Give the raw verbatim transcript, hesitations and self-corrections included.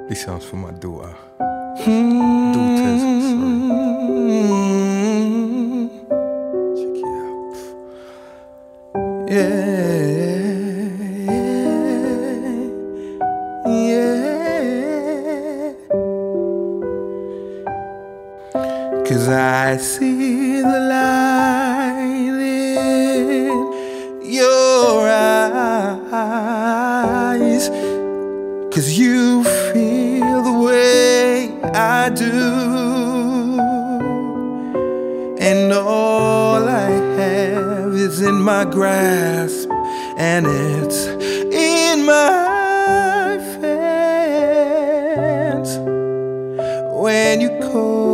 This sounds for my daughter. Mm-hmm. Daughters, sorry. Check it out. Yeah, yeah, yeah. 'Cause I see the light in your eyes, 'cause you feel the way I do, and all I have is in my grasp, and it's in my hands. When you call